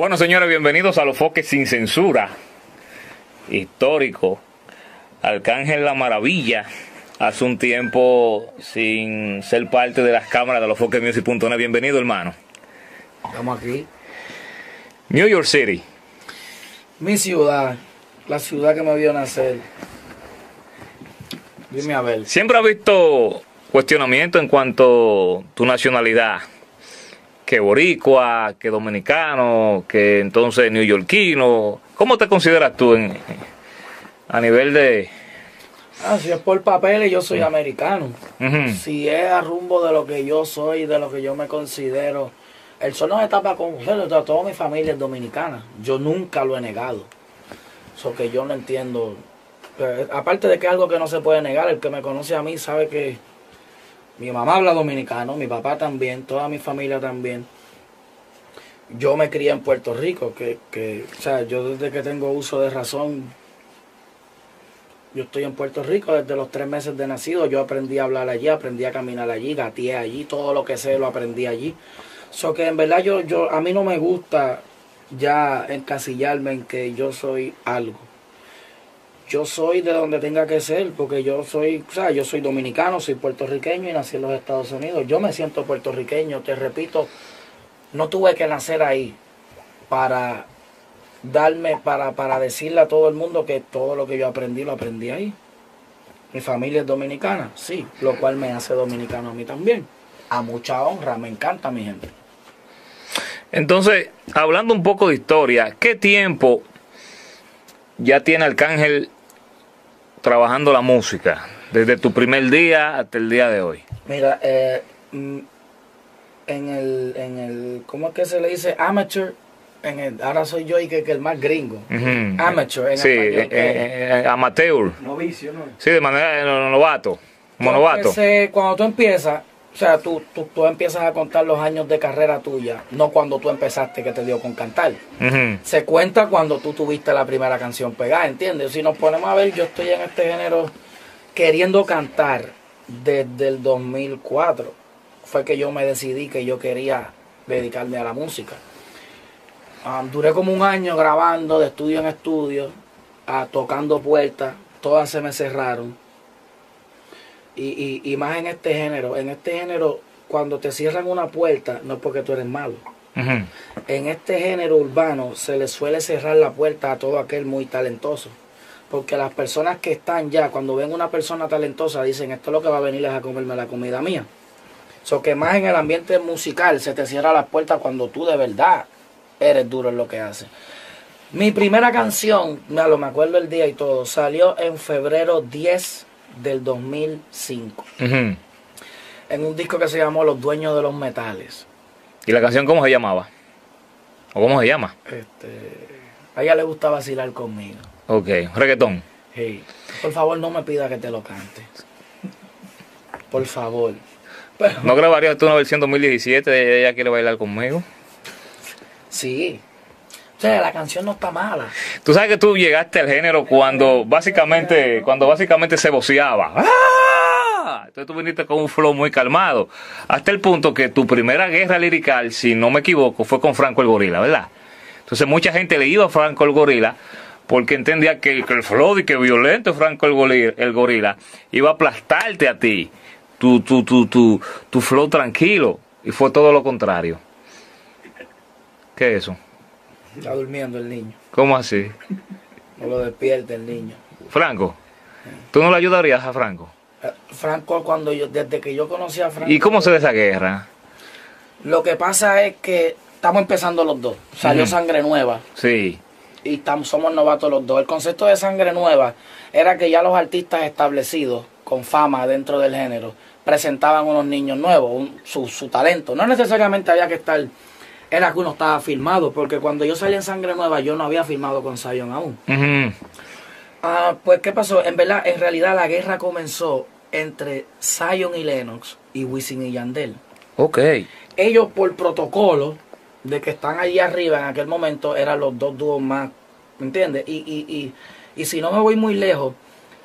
Bueno, señores, bienvenidos a Los Foques Sin Censura. Histórico. Arcángel La Maravilla. Hace un tiempo sin ser parte de las cámaras de losfoquesmusic.net. Bienvenido, hermano. Estamos aquí. New York City. Mi ciudad. La ciudad que me vio nacer. Dime a ver. Siempre has visto cuestionamiento en cuanto a tu nacionalidad. Que boricua, que dominicano, que entonces neoyorquino. ¿Cómo te consideras tú a nivel de...? Si es por papeles, yo soy americano. Si es a rumbo de lo que yo soy, de lo que yo me considero. El sol no está para confundirlo, toda mi familia es dominicana. Yo nunca lo he negado. Eso que yo no entiendo. Aparte de que es algo que no se puede negar, el que me conoce a mí sabe que mi mamá habla dominicano, mi papá también, toda mi familia también. Yo me crié en Puerto Rico, o sea, yo desde que tengo uso de razón, yo estoy en Puerto Rico desde los 3 meses de nacido. Yo aprendí a hablar allí, aprendí a caminar allí, gateé allí, todo lo que sé lo aprendí allí. So que en verdad a mí no me gusta ya encasillarme en que yo soy algo. Yo soy de donde tenga que ser, porque yo soy dominicano, soy puertorriqueño y nací en los Estados Unidos. Yo me siento puertorriqueño, te repito, no tuve que nacer ahí para decirle a todo el mundo que todo lo que yo aprendí, lo aprendí ahí. Mi familia es dominicana, sí, lo cual me hace dominicano a mí también. A mucha honra, me encanta mi gente. Entonces, hablando un poco de historia, ¿qué tiempo ya tiene Arcángel trabajando la música? Desde tu primer día hasta el día de hoy. Mira, en el ¿cómo es que se le dice? Amateur. Ahora soy yo y que el más gringo. Amateur en español. Amateur. Novicio, ¿no? Sí, de manera novato. Como novato. Cuando tú empiezas, o sea, tú empiezas a contar los años de carrera tuya, no cuando tú empezaste que te dio con cantar. Se cuenta cuando tú tuviste la primera canción pegada, ¿entiendes? Si nos ponemos a ver, yo estoy en este género queriendo cantar desde el 2004. Fue que yo me decidí que yo quería dedicarme a la música. Duré como un año grabando de estudio en estudio, tocando puertas, todas se me cerraron. Y más en este género, cuando te cierran una puerta, no es porque tú eres malo. En este género urbano se le suele cerrar la puerta a todo aquel muy talentoso. Porque las personas que están ya, cuando ven una persona talentosa, dicen, esto es lo que va a venir es a comerme la comida mía. So que más en el ambiente musical se te cierra la puerta cuando tú de verdad eres duro en lo que haces. Mi primera canción, me acuerdo el día y todo, salió en febrero 10 del 2005. En un disco que se llamó Los Dueños de los Metales. ¿Y la canción cómo se llamaba? ¿O cómo se llama? A ella le gusta vacilar conmigo. Ok, reggaetón. Hey, por favor, no me pida que te lo cante. Por favor. ¿No grabarías tú una versión 2017 de Ella Quiere Bailar Conmigo? Sí. O sea, la canción no está mala. Tú sabes que tú llegaste al género cuando básicamente se voceaba. Entonces tú viniste con un flow muy calmado. Hasta el punto que tu primera guerra lirical, si no me equivoco, fue con Franco el Gorila, ¿verdad? Entonces mucha gente le iba a Franco el Gorila porque entendía que el flow y que violento Franco el Gorila iba a aplastarte a ti. Tu flow tranquilo. Y fue todo lo contrario. ¿Qué es eso? Está durmiendo el niño. ¿Cómo así? No lo despierte el niño. Franco, ¿tú no le ayudarías a Franco? Franco, desde que yo conocí a Franco... ¿Y cómo se da esa guerra? Lo que pasa es que estamos empezando los dos. Salió Sangre Nueva. Sí. Y somos novatos los dos. El concepto de Sangre Nueva era que ya los artistas establecidos, con fama dentro del género, presentaban unos niños nuevos, su talento. No necesariamente había que estar... Era que uno estaba filmado, porque cuando yo salí en Sangre Nueva, yo no había filmado con Zion aún. Pues, ¿qué pasó? En realidad, la guerra comenzó entre Zion y Lennox y Wisin y Yandel. Ok. Ellos, por protocolo, de que están allí arriba en aquel momento, eran los dos dúos más, ¿me entiendes? Y si no me voy muy lejos,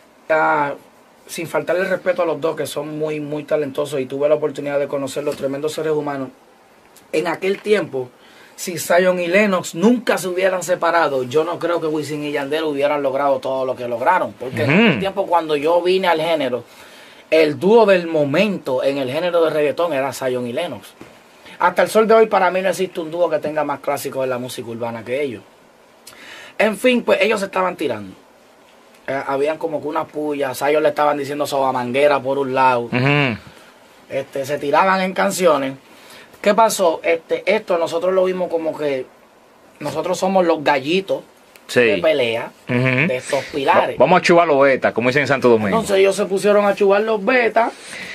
sin faltarle el respeto a los dos, que son muy, muy talentosos, y tuve la oportunidad de conocer los tremendos seres humanos, en aquel tiempo si Zion y Lennox nunca se hubieran separado, yo no creo que Wisin y Yandel hubieran logrado todo lo que lograron. Porque en ese tiempo, cuando yo vine al género, el dúo del momento en el género de reggaetón era Zion y Lennox. Hasta el sol de hoy, para mí no existe un dúo que tenga más clásicos en la música urbana que ellos. En fin, pues ellos se estaban tirando. Habían como que una puya. Zion le estaban diciendo sobamanguera por un lado. Se tiraban en canciones. ¿Qué pasó? Esto nosotros lo vimos como que nosotros somos los gallitos de pelea de estos pilares. Vamos a chubar los betas, como dicen en Santo Domingo. Entonces ellos se pusieron a chubar los betas.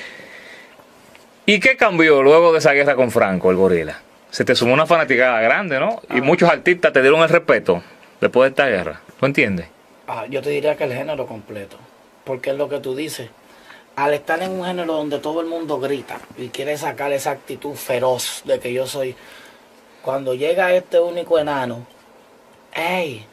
¿Y qué cambió luego de esa guerra con Franco, el gorila? Se te sumó una fanaticada grande, ¿no? Y muchos artistas te dieron el respeto después de esta guerra. ¿Tú entiendes? Yo te diría que el género completo. Porque es lo que tú dices. Al estar en un género donde todo el mundo grita y quiere sacar esa actitud feroz de que yo soy, cuando llega este único enano, ¡ey!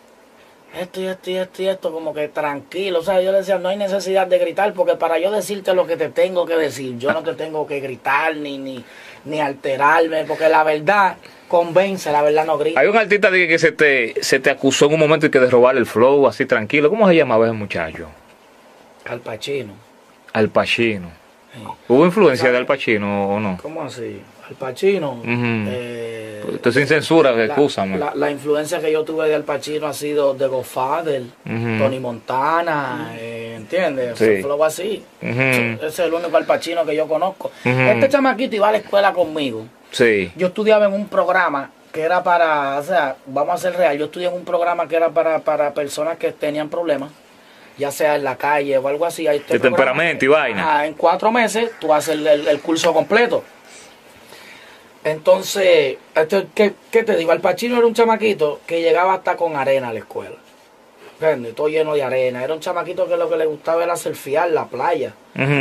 Esto, como que tranquilo. O sea, yo le decía, no hay necesidad de gritar, porque para yo decirte lo que te tengo que decir, yo no te tengo que gritar ni alterarme, porque la verdad convence, la verdad no grita. Hay un artista que se te acusó en un momento de robarle el flow, así tranquilo. ¿Cómo se llamaba ese muchacho? Al Pacino. Al Pacino. Sí. ¿Hubo influencia de Al Pacino o no? ¿Cómo así? Al Pacino. Esto sin censura, excúsame. La influencia que yo tuve de Al Pacino ha sido de Godfather, Tony Montana, ¿entiendes? Sí. Ese flow así. Ese es el único Al Pacino que yo conozco. Este chamaquito iba a la escuela conmigo. Sí. Yo estudiaba en un programa que era para, o sea, vamos a ser real, yo estudié en un programa que era para personas que tenían problemas, ya sea en la calle o algo así. De temperamento y vaina. En 4 meses tú haces el curso completo. Entonces, ¿qué te digo? Al Pacino era un chamaquito que llegaba hasta con arena a la escuela. ¿Entiendes? Todo lleno de arena. Era un chamaquito que lo que le gustaba era surfear la playa.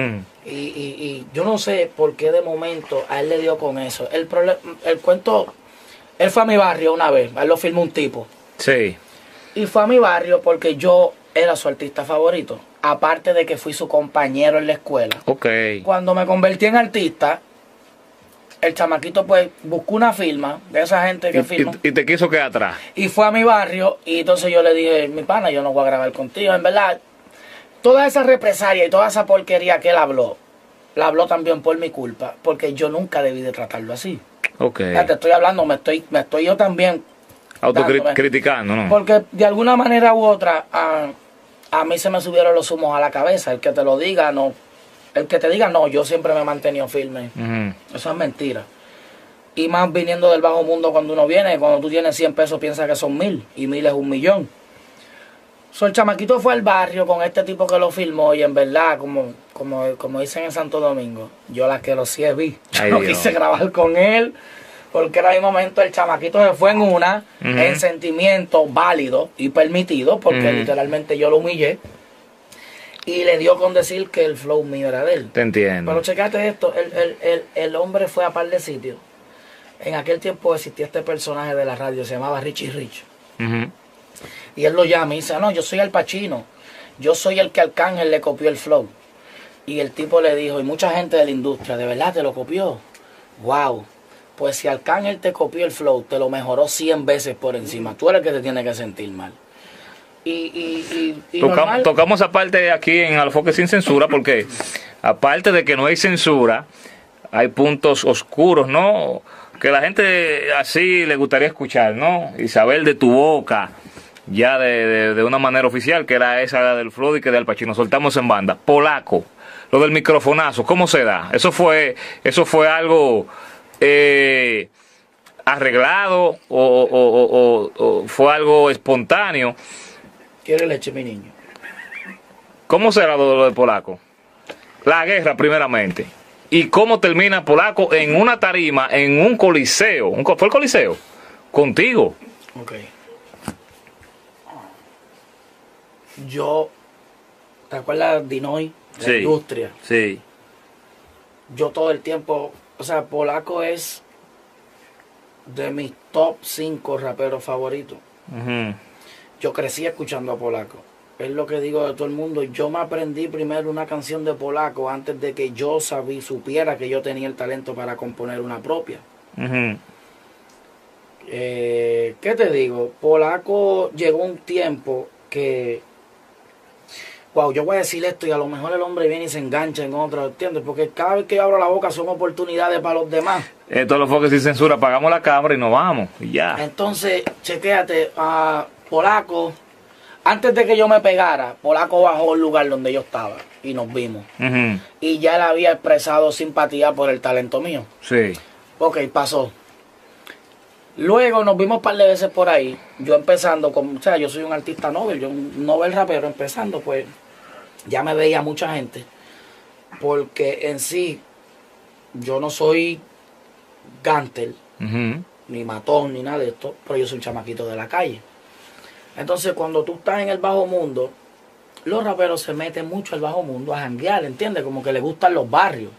Y yo no sé por qué de momento a él le dio con eso. El cuento, él fue a mi barrio una vez, a él lo filmó un tipo. Sí. Y fue a mi barrio porque yo era su artista favorito. Aparte de que fui su compañero en la escuela. Ok. Cuando me convertí en artista, el chamaquito pues buscó una firma de esa gente que firma. Y te quiso quedar atrás. Y fue a mi barrio y entonces yo le dije, mi pana, yo no voy a grabar contigo. En verdad, toda esa represalia y toda esa porquería que él habló, la habló también por mi culpa, porque yo nunca debí de tratarlo así. Ok. Ya te estoy hablando, me estoy yo también autocriticando, ¿no? Porque de alguna manera u otra a mí se me subieron los humos a la cabeza. El que te lo diga, no. El que te diga, no, yo siempre me he mantenido firme. Eso es mentira. Y más viniendo del bajo mundo cuando uno viene, cuando tú tienes 100 pesos piensas que son 1000 y 1000 es 1.000.000. El chamaquito fue al barrio con este tipo que lo filmó y en verdad, como dicen en Santo Domingo, yo la que lo sí vi. Yo no quise grabar con él porque era mi momento. El chamaquito se fue en una, en sentimiento válido y permitido, porque literalmente yo lo humillé. Y le dio con decir que el flow mío era de él. Te entiendo. Pero checate esto, el hombre fue a par de sitios. En aquel tiempo existía este personaje de la radio, se llamaba Richie Rich. Y él lo llama y dice, no, yo soy Al Pacino. Yo soy el que Arcángel le copió el flow. Y el tipo le dijo, y mucha gente de la industria, ¿de verdad te lo copió? Wow. Pues si Arcángel te copió el flow, te lo mejoró 100 veces por encima. Tú eres el que te tiene que sentir mal. Tocamos aparte aquí en Alofoque Sin Censura, porque aparte de que no hay censura, hay puntos oscuros, ¿no? Que la gente así le gustaría escuchar, ¿no? Y saber de tu boca, ya de una manera oficial, que era esa del flow y que de Al Pacino. Soltamos en banda. Polaco, lo del microfonazo, ¿cómo se da? Eso fue algo arreglado o fue algo espontáneo. ¿Quiere leche, mi niño? ¿Cómo será lo de Polaco? La guerra, primeramente. ¿Y cómo termina Polaco en una tarima, en un coliseo? ¿Fue el coliseo? Contigo. Ok. ¿Te acuerdas de Dinoy? La industria. Sí. Yo todo el tiempo, o sea, Polaco es de mis top 5 raperos favoritos. Yo crecí escuchando a Polaco. Es lo que digo de todo el mundo. Yo me aprendí primero una canción de Polaco antes de que yo supiera que yo tenía el talento para componer una propia. ¿Qué te digo? Polaco llegó un tiempo que, wow, yo voy a decir esto y a lo mejor el hombre viene y se engancha en otro, ¿entiendes? Porque cada vez que yo abro la boca son oportunidades para los demás. Esto lo fue que sin censura, apagamos la cámara y nos vamos, y ya. Entonces, chequéate, Polaco, antes de que yo me pegara, Polaco bajó al lugar donde yo estaba y nos vimos. Y ya él había expresado simpatía por el talento mío. Sí. Ok, pasó. Luego nos vimos un par de veces por ahí, yo empezando, o sea, yo soy un artista novel, yo un novel rapero empezando, pues ya me veía mucha gente, porque en sí, yo no soy gántel, ni matón, ni nada de esto, pero yo soy un chamaquito de la calle. Entonces, cuando tú estás en el bajo mundo, los raperos se meten mucho al bajo mundo a janguear, ¿entiendes? Como que les gustan los barrios.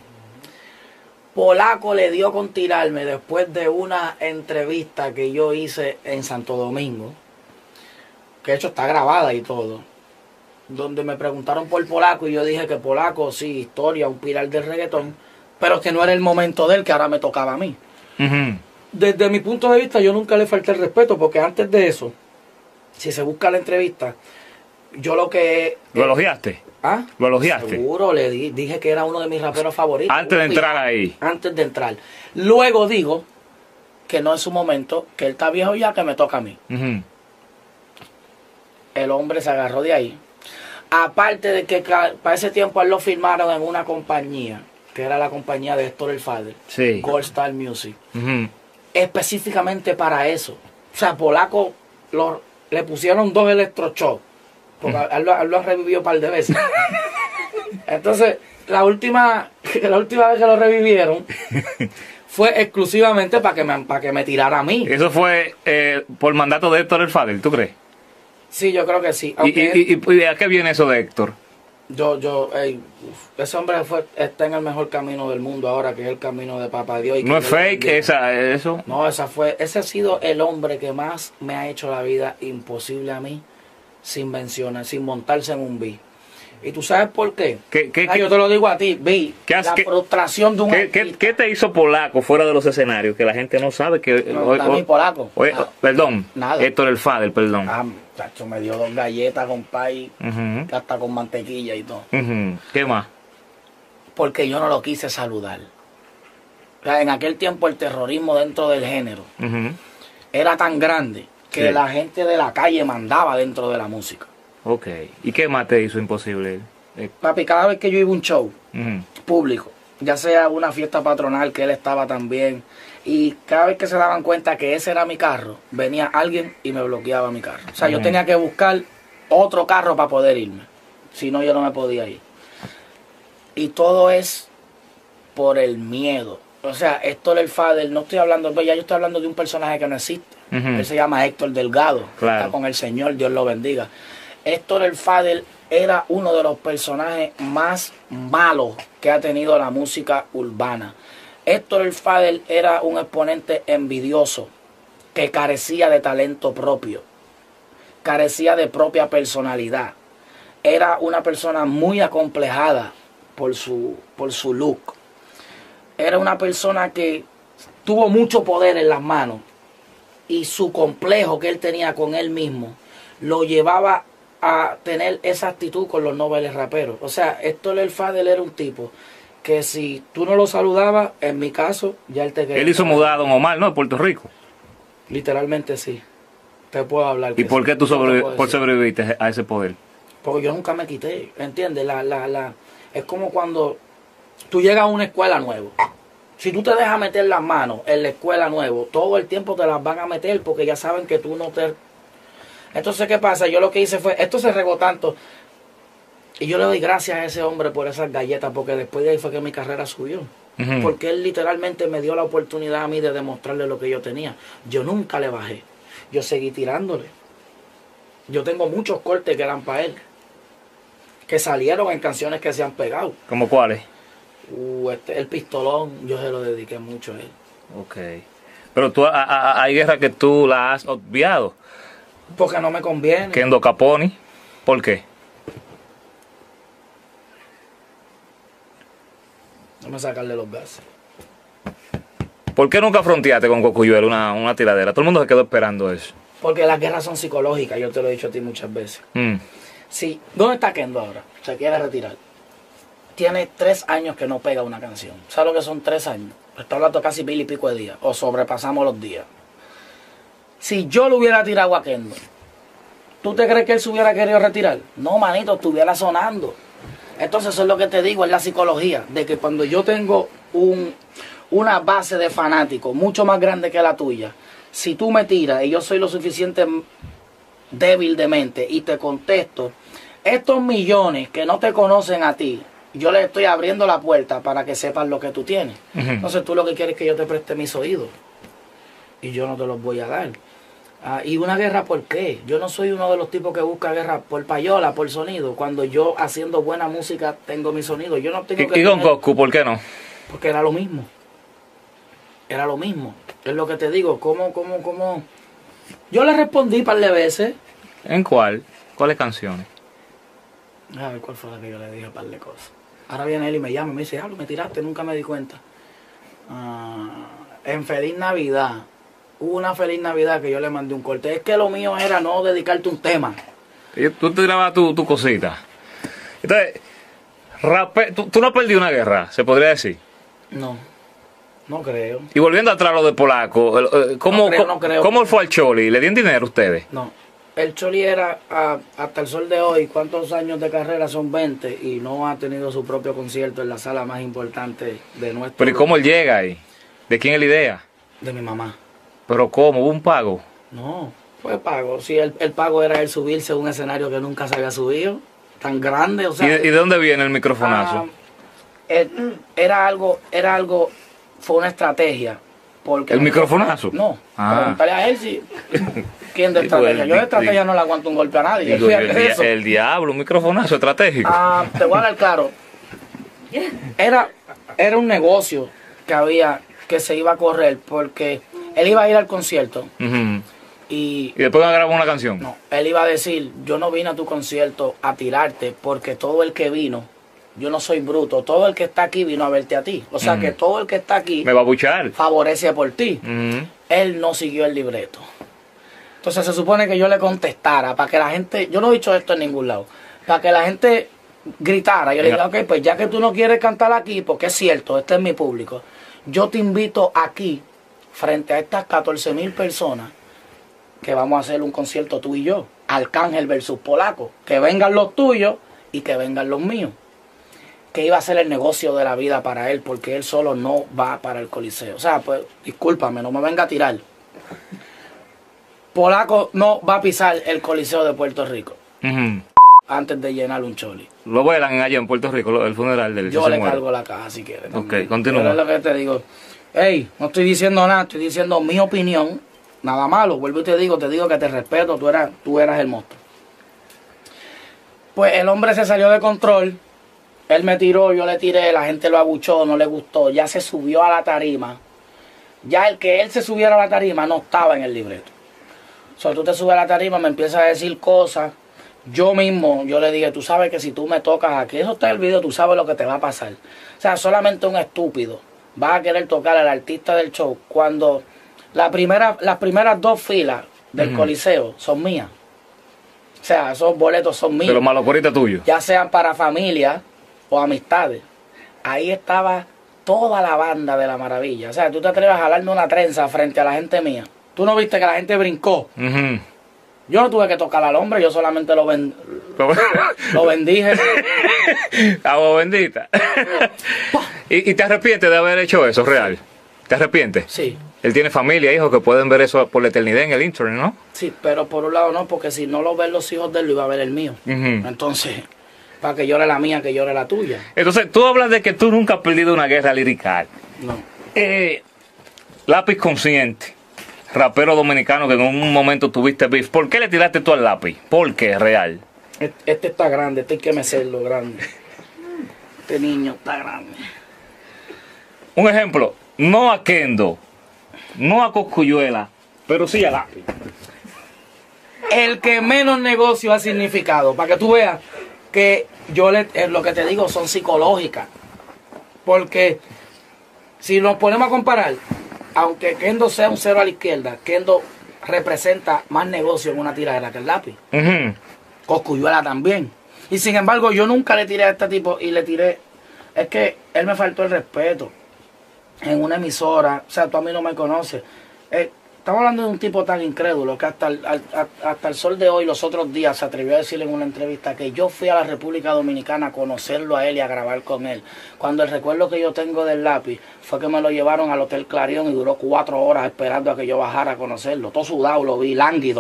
Polaco le dio con tirarme después de una entrevista que yo hice en Santo Domingo, que de hecho está grabada y todo, donde me preguntaron por Polaco y yo dije que Polaco, sí, historia, un pilar del reggaetón, pero que no era el momento de él, que ahora me tocaba a mí. Desde mi punto de vista yo nunca le falté el respeto, porque antes de eso, si se busca la entrevista, yo lo que... ¿Lo elogiaste? ¿Ah? ¿Lo elogiaste? Seguro, le dije que era uno de mis raperos favoritos. Antes de entrar ahí. Antes de entrar. Luego digo que no es su momento, que él está viejo ya, que me toca a mí. El hombre se agarró de ahí. Aparte de que para ese tiempo él lo firmaron en una compañía, que era la compañía de Héctor el Father, sí. Gold Star Music. Específicamente para eso. O sea, Polaco le pusieron 2 electroshocks. Porque él lo han revivido un par de veces. Entonces, la última vez que lo revivieron fue exclusivamente para que me tirara a mí. Eso fue por mandato de Héctor el Father, ¿tú crees? Sí, yo creo que sí. ¿Y a qué viene eso de Héctor? Ese hombre está en el mejor camino del mundo ahora, que es el camino de Papá Dios. ¿No es fake eso? No, ese ha sido el hombre que más me ha hecho la vida imposible a mí, sin mencionar, sin montarse en un beat. ¿Y tú sabes por qué? Yo te lo digo a ti, frustración de un artista. ¿Qué te hizo Polaco fuera de los escenarios? Que la gente no sabe que... Polaco. Perdón, nada. Héctor el Father, perdón. Chacho, me dio 2 galletas con pay, hasta con mantequilla y todo. ¿Qué más? Porque yo no lo quise saludar. O sea, en aquel tiempo el terrorismo dentro del género era tan grande que la gente de la calle mandaba dentro de la música. Ok. ¿Y qué más te hizo imposible? Papi, cada vez que yo iba a un show público, ya sea una fiesta patronal que él estaba también, y cada vez que se daban cuenta que ese era mi carro, venía alguien y me bloqueaba mi carro. O sea, yo tenía que buscar otro carro para poder irme. Si no, yo no me podía ir. Y todo es por el miedo. O sea, Héctor el Father, no estoy hablando, ya yo estoy hablando de un personaje que no existe. Él se llama Héctor Delgado. Claro. Está con el Señor, Dios lo bendiga. Héctor el Father era uno de los personajes más malos que ha tenido la música urbana. Héctor el Father era un exponente envidioso que carecía de talento propio, carecía de propia personalidad. Era una persona muy acomplejada por su look. Era una persona que tuvo mucho poder en las manos y su complejo que él tenía con él mismo lo llevaba a tener esa actitud con los nobles raperos. O sea, Héctor el Father era un tipo que si tú no lo saludabas, en mi caso, ya él te quería. Él hizo mudar a Don Omar, ¿no? De Puerto Rico. Literalmente sí. Te puedo hablar. ¿Y por qué tú sobreviviste a ese poder? Porque yo nunca me quité, ¿entiendes? Es como cuando tú llegas a una escuela nueva. Si tú te dejas meter las manos en la escuela nueva, todo el tiempo te las van a meter porque ya saben que tú no te... Entonces, ¿qué pasa? Yo lo que hice fue, esto se regó tanto, y yo le doy gracias a ese hombre por esas galletas, porque después de ahí fue que mi carrera subió. Porque él literalmente me dio la oportunidad a mí de demostrarle lo que yo tenía. Yo nunca le bajé. Yo seguí tirándole. Yo tengo muchos cortes que eran para él, que salieron en canciones que se han pegado. ¿Cómo cuáles? El Pistolón, yo se lo dediqué mucho a él. Ok. Pero tú, hay guerras que tú la has obviado. Porque no me conviene. Kendo Caponi, ¿por qué? Vamos a sacarle los gases. ¿Por qué nunca fronteaste con Cosculluela una tiradera? Todo el mundo se quedó esperando eso. Porque las guerras son psicológicas, yo te lo he dicho a ti muchas veces. Sí, ¿dónde está Kendo ahora? Se quiere retirar. Tiene 3 años que no pega una canción. ¿Sabes lo que son 3 años? Está hablando casi 1000 y pico de días. O sobrepasamos los días. Si yo lo hubiera tirado a Kendo, ¿tú te crees que él se hubiera querido retirar? No, manito, estuviera sonando. Entonces eso es lo que te digo, es la psicología. De que cuando yo tengo una base de fanáticos mucho más grande que la tuya, si tú me tiras y yo soy lo suficiente débil de mente y te contesto, estos millones que no te conocen a ti, yo les estoy abriendo la puerta para que sepan lo que tú tienes. Entonces tú lo que quieres es que yo te preste mis oídos y yo no te los voy a dar. ¿Y una guerra por qué? Yo no soy uno de los tipos que busca guerra por payola, por sonido. Cuando yo haciendo buena música tengo mi sonido. Yo no tengo que ¿Y con Coscu por qué no? Porque era lo mismo. Era lo mismo. Es lo que te digo. ¿Cómo? Yo le respondí un par de veces. ¿En cuál? ¿Cuáles canciones? A ver cuál fue la que yo le dije un par de cosas. Ahora viene él y me llama y me dice, me tiraste, nunca me di cuenta. En Feliz Navidad. Hubo una Feliz Navidad que yo le mandé un corte. Es que lo mío era no dedicarte un tema. Tú te grabas tu cosita. Entonces, tú no has perdido una guerra, se podría decir. No creo. Y volviendo atrás a lo de Polaco, ¿cómo él fue al Choli? ¿Le dieron dinero a ustedes? No. El Choli era, hasta el sol de hoy, ¿cuántos años de carrera? Son 20 y no ha tenido su propio concierto en la sala más importante de nuestro... ¿Pero y cómo él llega ahí? ¿De quién es la idea? De mi mamá. ¿Pero cómo? ¿Hubo un pago? No, fue pago. Sí, el pago era él subirse a un escenario que nunca se había subido, tan grande, o sea... ¿Y de dónde viene el microfonazo? Era algo, fue una estrategia. Porque ¿El microfonazo? No, preguntarle a él si... ¿Quién de estrategia? Yo de estrategia no le aguanto un golpe a nadie. Digo, el diablo, un microfonazo estratégico. Te voy a dar claro. Era un negocio que había, que se iba a correr, porque él iba a ir al concierto. Y después va a grabar una canción. No, él iba a decir, yo no vine a tu concierto a tirarte, porque todo el que vino, yo no soy bruto, todo el que está aquí vino a verte a ti. O sea que todo el que está aquí me va a buchar, favorece por ti. Él no siguió el libreto. Entonces se supone que yo le contestara para que la gente, yo no he dicho esto en ningún lado, para que la gente gritara. Yo le digo, ok, pues ya que tú no quieres cantar aquí, porque es cierto, este es mi público, yo te invito aquí, frente a estas 14,000 personas, que vamos a hacer un concierto tú y yo, Arcángel versus Polaco, que vengan los tuyos y que vengan los míos. Que iba a ser el negocio de la vida para él, porque él solo no va para el Coliseo. O sea, pues, discúlpame, no me venga a tirar. Polaco no va a pisar el Coliseo de Puerto Rico antes de llenar un Choli. Lo vuelan allá en Puerto Rico, el funeral del... Yo le cargo la caja si quieres. Ok, continúa. Pero es lo que te digo. Hey, no estoy diciendo nada, estoy diciendo mi opinión. Nada malo, vuelvo y te digo que te respeto, tú eras el monstruo. Pues el hombre se salió de control. Él me tiró, yo le tiré, la gente lo abuchó, no le gustó. Ya se subió a la tarima. Ya el que él se subiera a la tarima no estaba en el libreto. O sea, tú te subes a la tarima, me empiezas a decir cosas. Yo mismo, yo le dije, tú sabes que si tú me tocas aquí, eso está en el video, tú sabes lo que te va a pasar. O sea, solamente un estúpido va a querer tocar al artista del show cuando las primeras 2 filas del Coliseo son mías. O sea, esos boletos son míos. De los malocoritas tuyos. Ya sean para familia o amistades. Ahí estaba toda la banda de La Maravilla. O sea, tú te atreves a jalarme una trenza frente a la gente mía. Tú no viste que la gente brincó. Yo no tuve que tocar al hombre, yo solamente lo bendije. Agua bendita. ¿Y te arrepientes de haber hecho eso, real? ¿Te arrepientes? Sí. Él tiene familia, hijos que pueden ver eso por la eternidad en el internet, ¿no? Sí, pero por un lado no, porque si no lo ven los hijos de él, lo iba a ver el mío. Entonces, para que llore la mía, que llore la tuya. Entonces, tú hablas de que tú nunca has perdido una guerra lirical. No. Lápiz Consciente, rapero dominicano que en un momento tuviste beef. ¿Por qué le tiraste tú al Lápiz? ¿Por qué, real? Este está grande, este hay que mecerlo grande. Este niño está grande. Un ejemplo, no a Kendo, no a Cosculluela, pero sí a Lápiz. El que menos negocio ha significado, para que tú veas que lo que te digo son psicológicas. Porque si nos ponemos a comparar, aunque Kendo sea un cero a la izquierda, Kendo representa más negocio en una tiradera que el lápiz. Cosculluela también. Y sin embargo, yo nunca le tiré a este tipo y le tiré. Es que él me faltó el respeto en una emisora. O sea, tú a mí no me conoces. Estamos hablando de un tipo tan incrédulo que hasta el sol de hoy, los otros días, se atrevió a decir en una entrevista que yo fui a la República Dominicana a conocerlo a él y a grabar con él. Cuando el recuerdo que yo tengo del lápiz fue que me lo llevaron al Hotel Clarion y duró 4 horas esperando a que yo bajara a conocerlo. Todo sudado lo vi, lánguido.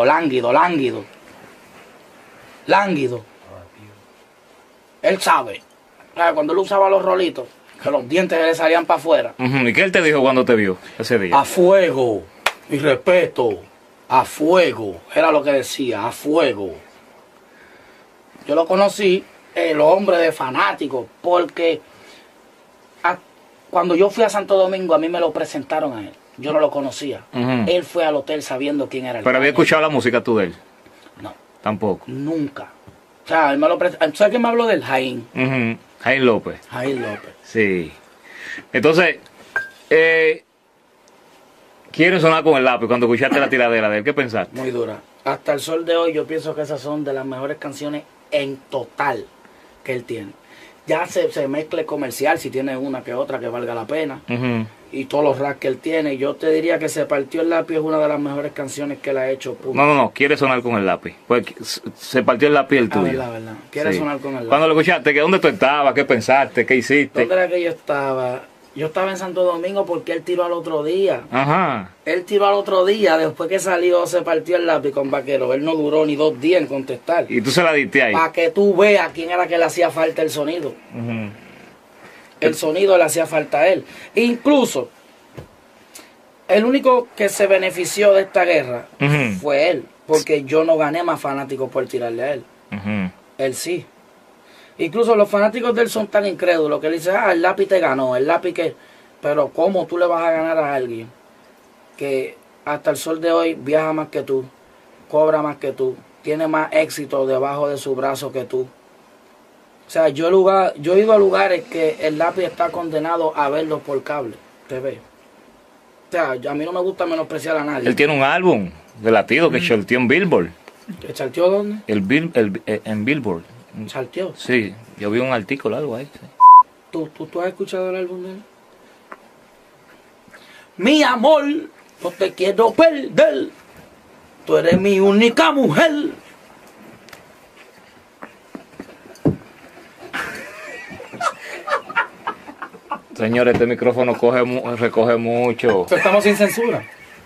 Él sabe. Cuando él usaba los rolitos, que los dientes le salían para afuera. ¿Y qué él te dijo cuando te vio ese día? A fuego. Mi respeto, a fuego, era lo que decía, a fuego. Yo lo conocí, el hombre de fanático, porque cuando yo fui a Santo Domingo, a mí me lo presentaron a él. Yo no lo conocía. Él fue al hotel sabiendo quién era el ¿Pero había escuchado la música tú de él? No. Tampoco. Nunca. O sea, él me lo presentó. ¿Sabes quién me habló del Jaín? Jaín López. Jaín López. Sí. Entonces, quiero sonar con el lápiz cuando escuchaste la tiradera de él. ¿Qué pensaste? Muy dura. Hasta el sol de hoy yo pienso que esas son de las mejores canciones en total que él tiene. Ya se mezcla el comercial, si tiene una que otra que valga la pena. Y todos los raps que él tiene. Yo te diría que Se Partió el Lápiz es una de las mejores canciones que él ha hecho. Punto. No. Quiere sonar con el lápiz. Pues Se Partió el Lápiz el tuyo. Verdad. Quiere sonar con el lápiz. Cuando lo escuchaste, ¿dónde tú estabas? ¿Qué pensaste? ¿Qué hiciste? ¿Dónde era que yo estaba? Yo estaba en Santo Domingo porque él tiró al otro día. Él tiró al otro día, después que salió Se Partió el Lápiz con Vaquero. Él no duró ni 2 días en contestar. ¿Y tú se la diste ahí? Para que tú veas quién era que le hacía falta el sonido. El sonido le hacía falta a él. Incluso, el único que se benefició de esta guerra fue él. Porque yo no gané más fanáticos por tirarle a él. Él sí. Incluso los fanáticos de él son tan incrédulos que él dice, el lápiz te ganó, el lápiz que... Pero ¿cómo tú le vas a ganar a alguien que hasta el sol de hoy viaja más que tú, cobra más que tú, tiene más éxito debajo de su brazo que tú? O sea, yo he ido a lugares que el lápiz está condenado a verlos por cable, TV. O sea, a mí no me gusta menospreciar a nadie. Él tiene un álbum de latido que charteó en Billboard. ¿Que charteó dónde? En Billboard. ¿Charteó? Sí, yo vi un artículo, algo ahí. Sí. ¿Tú has escuchado el álbum de él? Mi amor, no te quiero perder. Tú eres mi única mujer. Señores, este micrófono recoge mucho. Estamos sin censura.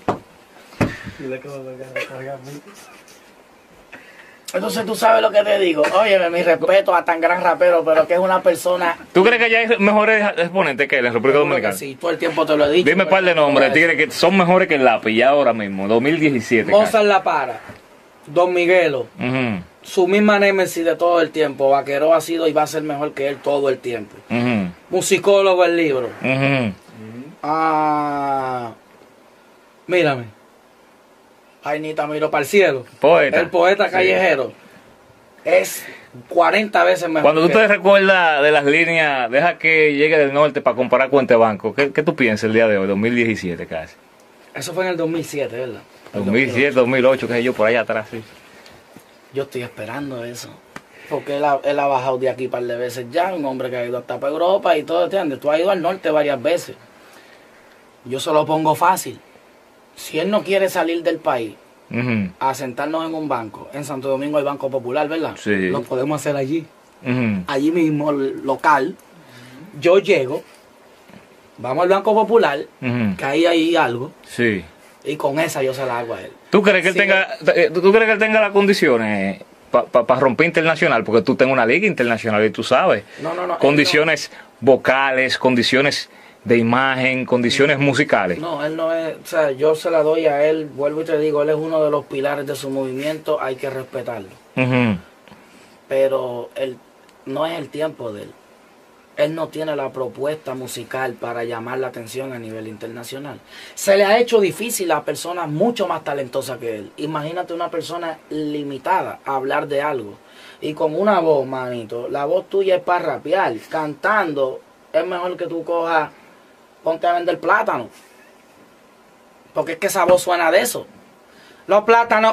Entonces tú sabes lo que te digo. Óyeme, mi respeto a tan gran rapero, pero que es una persona... ¿Tú crees que ya hay mejores exponentes que él en República Dominicana? Sí, todo el tiempo te lo he dicho. Dime un par de nombres de tigres que son mejores que el lápiz ya ahora mismo, 2017. Mozart La Para, Don Miguelo, su misma némesis de todo el tiempo. Vaquero ha sido y va a ser mejor que él todo el tiempo. Musicólogo el libro. Mírame. Ainita miro para el cielo. Poeta. El poeta callejero. Es 40 veces mejor. Cuando tú te recuerdas de las líneas, deja que llegue del norte para comparar Cuente Banco, ¿qué tú piensas el día de hoy, 2017 casi? Eso fue en el 2007, ¿verdad? 2007, 2008, qué sé yo, por allá atrás, sí. Yo estoy esperando eso. Porque él ha bajado de aquí un par de veces ya, un hombre que ha ido hasta para Europa y todo, ¿entiendes? Tú has ido al norte varias veces. Yo se lo pongo fácil. Si él no quiere salir del país a sentarnos en un banco, en Santo Domingo hay Banco Popular, ¿verdad? Sí. Lo podemos hacer allí. Allí mismo, local. Yo llego, vamos al Banco Popular, que ahí hay algo. Sí. Y con esa yo se la hago a él. ¿Tú crees que él tenga las condiciones para romper internacional? Porque tú tengas una liga internacional y tú sabes. No. Condiciones vocales, condiciones de imagen, condiciones musicales. No, él no es, o sea, yo se la doy a él, vuelvo y te digo, él es uno de los pilares de su movimiento, hay que respetarlo. Pero él no es el tiempo de él. Él no tiene la propuesta musical para llamar la atención a nivel internacional. Se le ha hecho difícil a personas mucho más talentosas que él. Imagínate una persona limitada a hablar de algo. Y con una voz, manito, la voz tuya es para rapear. Cantando es mejor que tú cojas, ponte a vender plátano. Porque es que esa voz suena de eso. Los plátanos...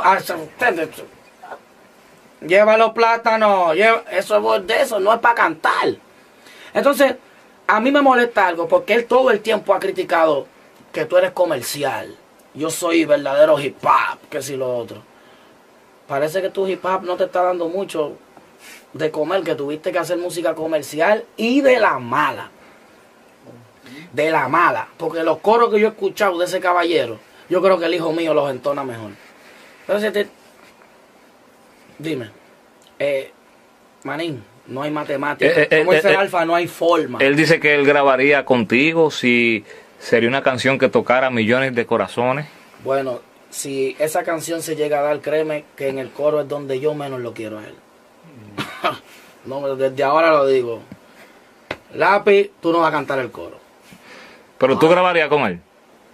Lleva los plátanos. Eso es voz de eso, no es para cantar. Entonces, a mí me molesta algo porque él todo el tiempo ha criticado que tú eres comercial. Yo soy verdadero hip hop, que si lo otro. Parece que tu hip hop no te está dando mucho de comer, que tuviste que hacer música comercial y de la mala. De la mala. Porque los coros que yo he escuchado de ese caballero, yo creo que el hijo mío los entona mejor. Entonces, dime, manín, no hay matemática. Como dice el Alfa, no hay forma. Él dice que él grabaría contigo si sería una canción que tocara millones de corazones. Bueno, si esa canción se llega a dar, créeme que en el coro es donde yo menos lo quiero a él. No, desde ahora lo digo. Lápiz, tú no vas a cantar el coro. Pero tú grabarías con él.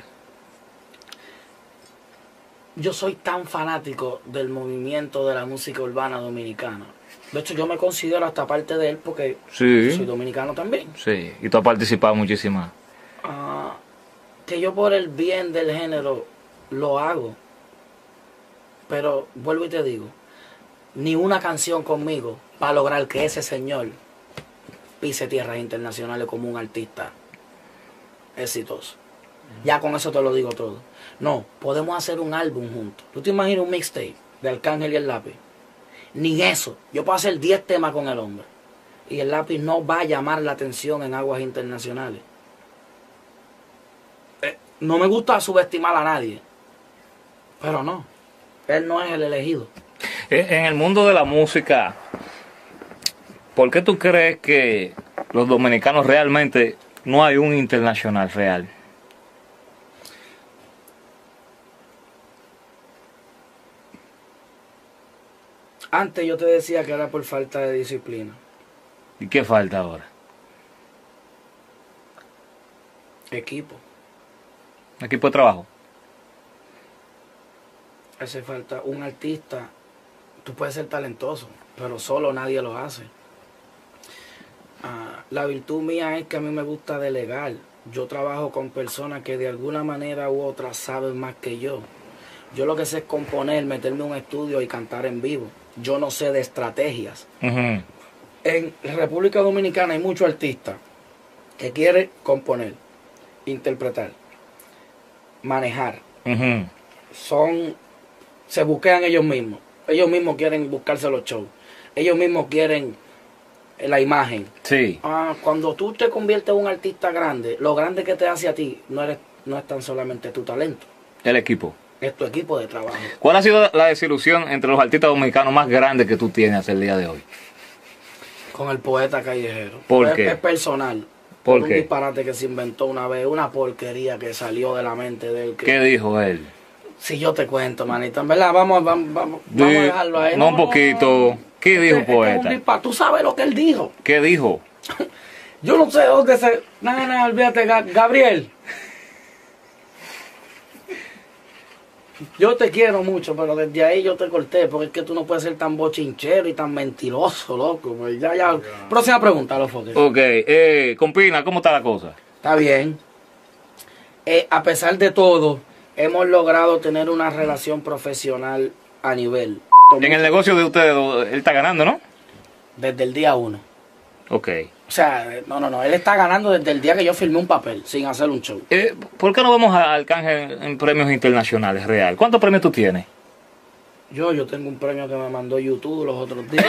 Yo soy tan fanático del movimiento de la música urbana dominicana. De hecho, yo me considero hasta parte de él porque soy dominicano también. Sí, y tú has participado muchísimo. Que yo por el bien del género lo hago. Pero vuelvo y te digo, ni una canción conmigo va a lograr que ese señor pise tierras internacionales como un artista exitoso. Ya con eso te lo digo todo. No, podemos hacer un álbum juntos. ¿Tú te imaginas un mixtape de Arcángel y el Lápiz? Ni eso. Yo puedo hacer 10 temas con el hombre. Y el Lápiz no va a llamar la atención en aguas internacionales. No me gusta subestimar a nadie. Pero no. Él no es el elegido. En el mundo de la música, ¿por qué tú crees que los dominicanos realmente no hay un internacional real? Antes yo te decía que era por falta de disciplina. ¿Y qué falta ahora? Equipo. Equipo de trabajo. Hace falta un artista. Tú puedes ser talentoso, pero solo nadie lo hace. La virtud mía es que a mí me gusta delegar. Yo trabajo con personas que de alguna manera u otra saben más que yo. Yo lo que sé es componer, meterme en un estudio y cantar en vivo. Yo no sé de estrategias. En República Dominicana hay muchos artistas que quieren componer, interpretar, manejar. Se buquean ellos mismos. Ellos mismos quieren buscarse los shows. Ellos mismos quieren la imagen. Sí. Cuando tú te conviertes en un artista grande, lo grande que te hace a ti no es tan solamente tu talento. El equipo. Es tu equipo de trabajo. ¿Cuál ha sido la desilusión entre los artistas dominicanos más grandes que tú tienes hasta el día de hoy? Con el poeta callejero. ¿Por qué? Es personal. ¿Por un qué? disparate que se inventó una vez, una porquería que salió de la mente de él. ¿Qué dijo él? Si yo te cuento, manito, en verdad, vamos a dejarlo ahí. No, un poquito. ¿Qué dijo el poeta? Tú sabes lo que él dijo. ¿Qué dijo? Yo no sé dónde se... No, olvídate, Gabriel. Yo te quiero mucho, pero desde ahí yo te corté, porque es que tú no puedes ser tan bochinchero y tan mentiroso, loco. Pues ya. Próxima pregunta, los foques. Ok, compina, ¿cómo está la cosa? Está bien. A pesar de todo, hemos logrado tener una relación profesional a nivel. En el negocio de ustedes, él está ganando, ¿no? Desde el día 1. Ok. O sea, no, él está ganando desde el día que yo firmé un papel, sin hacer un show. ¿Por qué no vamos a Arcángel en premios internacionales real? ¿Cuántos premios tú tienes? Yo tengo un premio que me mandó YouTube los otros días.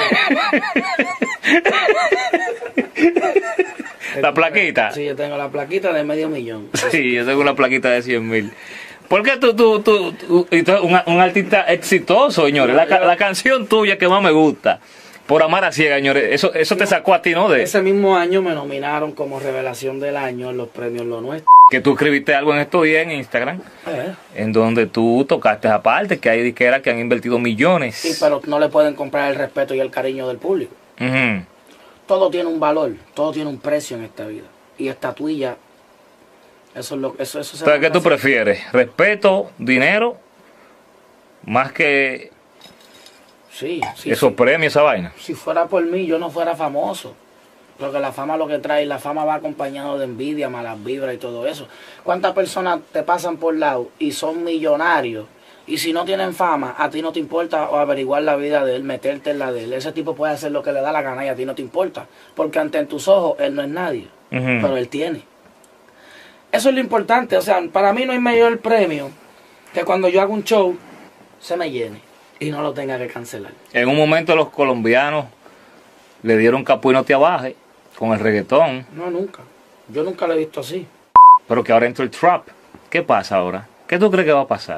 ¿La plaquita? Sí, yo tengo la plaquita de $500,000. Sí, yo tengo una plaquita de 100,000. ¿Por qué tú un artista exitoso, señores? La canción tuya que más me gusta, Por amar a ciegas, señores, eso te sacó a ti, ¿no? Ese mismo año me nominaron como revelación del año en los premios Lo Nuestro. Que tú escribiste algo en estos días en Instagram, en donde tú tocaste aparte, que hay disqueras que han invertido millones. Sí, pero no le pueden comprar el respeto y el cariño del público. Todo tiene un valor, todo tiene un precio en esta vida. Y estatuilla, eso es lo eso se Entonces, ¿qué tú prefieres? ¿Respeto, dinero, más que sí, esos premios, esa vaina? Si fuera por mí, yo no fuera famoso. Porque la fama lo que trae, la fama va acompañado de envidia, malas vibras y todo eso. ¿Cuántas personas te pasan por lado y son millonarios? Y si no tienen fama, a ti no te importa o averiguar la vida de él, meterte en la de él. Ese tipo puede hacer lo que le da la gana y a ti no te importa. Porque ante tus ojos, él no es nadie. Pero él tiene. Eso es lo importante. O sea, para mí no hay mayor premio que cuando yo hago un show, se me llene y no lo tenga que cancelar. En un momento los colombianos le dieron capo y no te abaje con el reggaetón. No, nunca. Yo nunca lo he visto así. Pero que ahora entra el trap. ¿Qué pasa ahora? ¿Qué tú crees que va a pasar?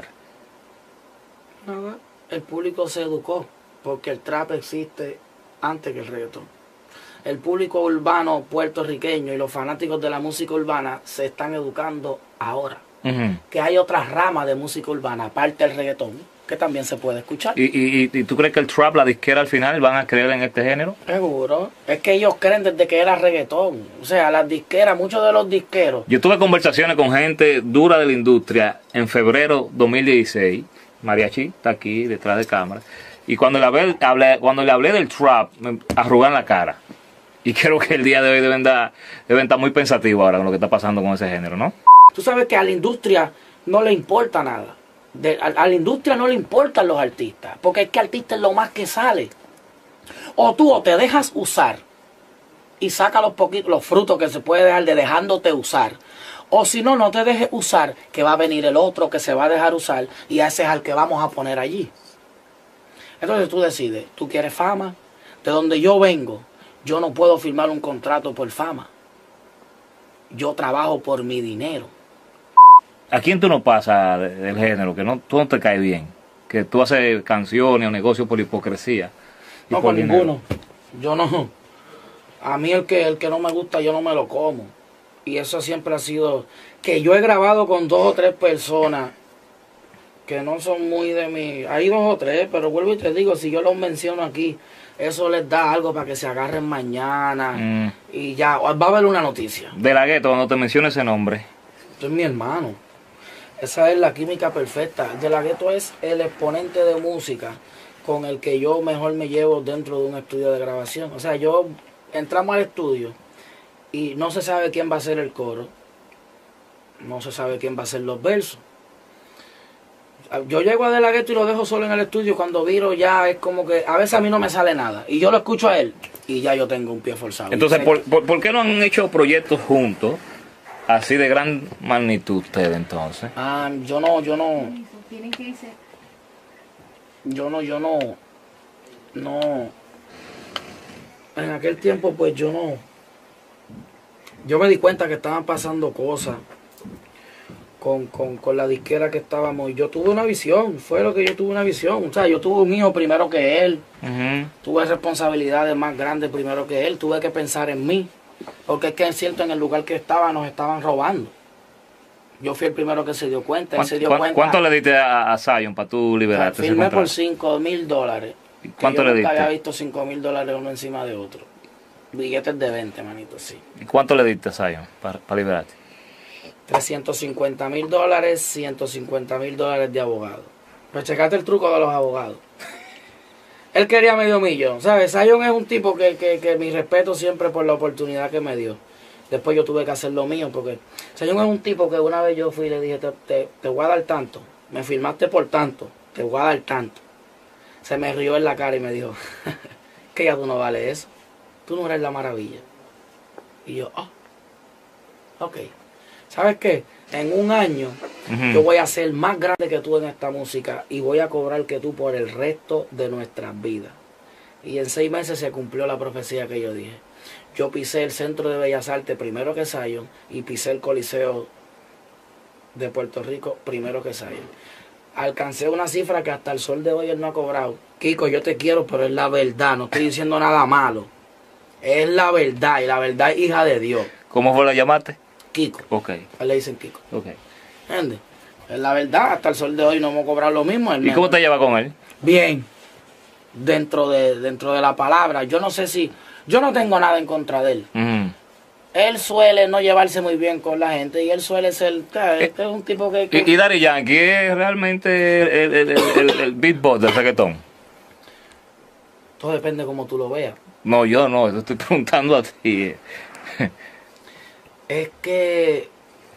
Nada. El público se educó porque el trap existe antes que el reggaetón. El público urbano puertorriqueño y los fanáticos de la música urbana se están educando ahora. Que hay otras ramas de música urbana, aparte del reggaetón, que también se puede escuchar. ¿Y tú crees que el trap, la disquera al final, van a creer en este género? Seguro. Es que ellos creen desde que era reggaetón. O sea, las disqueras, muchos de los disqueros. Yo tuve conversaciones con gente dura de la industria en febrero 2016. Mariachi está aquí detrás de cámara. Y cuando le hablé del trap, me arrugan la cara. Y creo que el día de hoy deben estar muy pensativos ahora con lo que está pasando con ese género, ¿no? Tú sabes que a la industria no le importa nada. A la industria no le importan los artistas. Porque es que artista es lo más que sale. O tú o te dejas usar y saca los frutos que se puede dejar de dejándote usar. O si no, no te dejes usar, que va a venir el otro que se va a dejar usar y ese es al que vamos a poner allí. Entonces tú decides, tú quieres fama. De donde yo vengo, yo no puedo firmar un contrato por fama. Yo trabajo por mi dinero. ¿A quién tú no pasas del género? Que tú no te caes bien. Que tú haces canciones o negocios por hipocresía. No, por ninguno. Yo no. A mí el que no me gusta, yo no me lo como. Y eso siempre ha sido... Que yo he grabado con 2 o 3 personas que no son muy de mí. Hay 2 o 3, pero vuelvo y te digo, si yo los menciono aquí, eso les da algo para que se agarren mañana. Y ya, va a haber una noticia. De la Gueto, cuando te menciono ese nombre. Este es mi hermano. Esa es la química perfecta. De la Gueto es el exponente de música con el que yo mejor me llevo dentro de un estudio de grabación. O sea, entramos al estudio y no se sabe quién va a hacer el coro. No se sabe quién va a hacer los versos. Yo llego a De la Gueto y lo dejo solo en el estudio. Cuando viro ya es como que a veces a mí no me sale nada. Y yo lo escucho a él y ya yo tengo un pie forzado. Entonces, ¿por qué no han hecho proyectos juntos? Así de gran magnitud ustedes entonces. Yo no. En aquel tiempo pues yo no. Yo me di cuenta que estaban pasando cosas con la disquera que estábamos. Y yo tuve una visión, fue lo que yo tuve una visión. O sea, yo tuve un hijo primero que él. Tuve responsabilidades más grandes primero que él. Tuve que pensar en mí. Porque es que es cierto, en el lugar que estaba nos estaban robando. Yo fui el primero que se dio cuenta. ¿Cuánto le diste a Zion para tú liberarte? Firmé por $5,000. ¿Cuánto le diste? Yo nunca había visto $5,000 uno encima de otro. Billetes de 20, manito, sí. ¿Y cuánto le diste a Zion para liberarte? $350,000, $150,000 de abogado. Pues checate el truco de los abogados. Él quería $500,000, ¿sabes? Zion es un tipo que mi respeto siempre por la oportunidad que me dio. Después yo tuve que hacer lo mío, porque Zion es un tipo que una vez yo fui y le dije, te voy a dar tanto, me firmaste por tanto, te voy a dar tanto. Se me rió en la cara y me dijo, que ya tú no vales eso, tú no eres la maravilla. Y yo, ok. ¿Sabes qué? En un año yo voy a ser más grande que tú en esta música y voy a cobrar que tú por el resto de nuestras vidas. Y en 6 meses se cumplió la profecía que yo dije. Yo pisé el Centro de Bellas Artes primero que Zion y pisé el Coliseo de Puerto Rico primero que Zion. Alcancé una cifra que hasta el sol de hoy él no ha cobrado. Kiko, yo te quiero, pero es la verdad, no estoy diciendo nada malo. Es la verdad y la verdad es hija de Dios. ¿Cómo fue la llamaste? Kiko. Ok. A él le dicen Kiko. Ok. ¿Entiendes? Es la verdad, hasta el sol de hoy no hemos cobrado lo mismo. ¿Y cómo te llevas con él? Bien. Dentro de la palabra. Yo no sé si... Yo no tengo nada en contra de él. Él suele no llevarse muy bien con la gente y él suele ser... Este es un tipo que... ¿Y Daddy Yankee es realmente el beatbox del reggaetón? Todo depende de cómo tú lo veas. No, yo no, te estoy preguntando a ti. Es que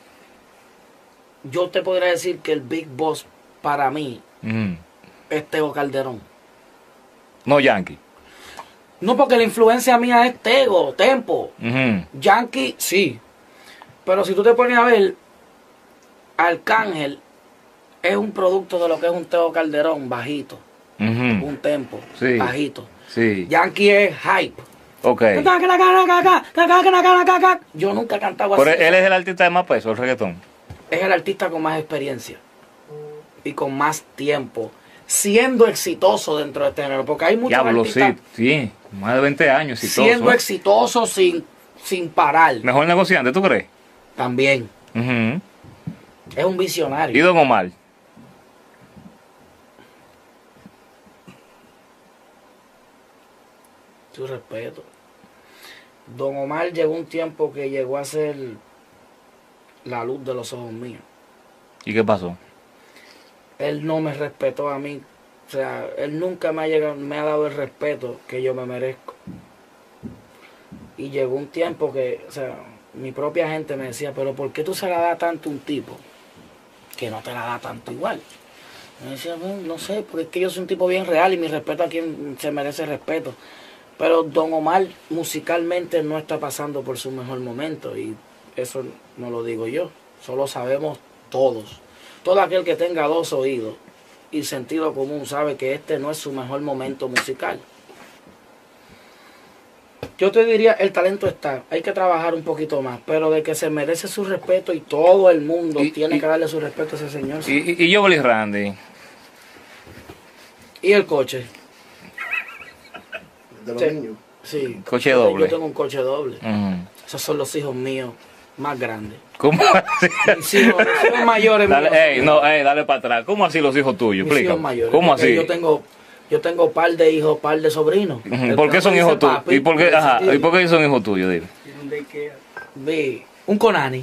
yo te podría decir que el Big Boss para mí es Tego Calderón. No Yankee. No, porque la influencia mía es Tego, Tempo. Yankee, sí. Pero si tú te pones a ver, Arcángel es un producto de lo que es un Tego Calderón, bajito. Un tempo, sí, bajito. Sí. Yankee es hype. Ok. Yo nunca he cantado así. Pero él es el artista de más peso, el reggaetón. Es el artista con más experiencia y con más tiempo, siendo exitoso dentro de este género, porque hay muchos artistas sí, más de 20 años exitoso. Siendo exitoso sin parar. Mejor negociante, ¿tú crees? También. Es un visionario. ¿Y Don Omar? Su respeto. Don Omar llegó un tiempo que llegó a ser la luz de los ojos míos. ¿Y qué pasó? Él no me respetó a mí. O sea, él nunca me ha dado el respeto que yo me merezco. Y llegó un tiempo que, o sea, mi propia gente me decía, pero ¿por qué tú se la das tanto a un tipo que no te la da tanto igual? Me decía, bueno, no sé, porque es que yo soy un tipo bien real y mi respeto a quien se merece respeto. Pero Don Omar musicalmente no está pasando por su mejor momento y eso no lo digo yo, solo sabemos todos. Todo aquel que tenga dos oídos y sentido común sabe que este no es su mejor momento musical. Yo te diría, el talento está, hay que trabajar un poquito más, pero de que se merece su respeto y todo el mundo tiene que darle su respeto a ese señor. ¿Y Joel y Randy? ¿Y el coche? De los niños. Sí. Coche doble. Yo tengo un coche doble. Esos son los hijos míos más grandes. ¿Cómo así? Mis hijos mayores. Dale para atrás. ¿Cómo así los hijos tuyos? Mis hijos mayores. ¿Cómo así? Yo tengo par de hijos, par de sobrinos. ¿Por qué son hijos tuyos? ¿Y por qué son hijos tuyos? Dime. Un Conani.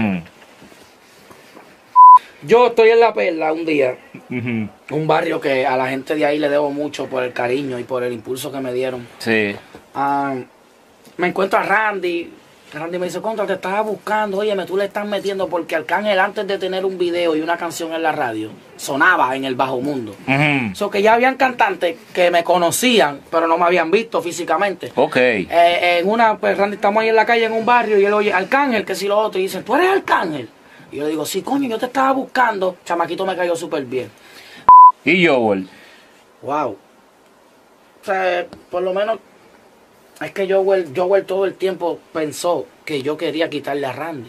Yo estoy en La Perla un día, un barrio que a la gente de ahí le debo mucho por el cariño y por el impulso que me dieron. Sí. Me encuentro a Randy. Randy me dice, contra, te estaba buscando, óyeme, tú le estás metiendo porque Arcángel antes de tener un video y una canción en la radio, sonaba en el bajo mundo. So que ya habían cantantes que me conocían, pero no me habían visto físicamente. Ok. En una, pues Randy, estamos ahí en la calle en un barrio y él oye, Arcángel, que si lo otro, y dicen, ¿tú eres Arcángel? Y yo le digo, sí, coño, yo te estaba buscando. Chamaquito me cayó súper bien. ¿Y Joel? Wow. O sea, por lo menos, es que Joel todo el tiempo pensó que yo quería quitarle a Randy.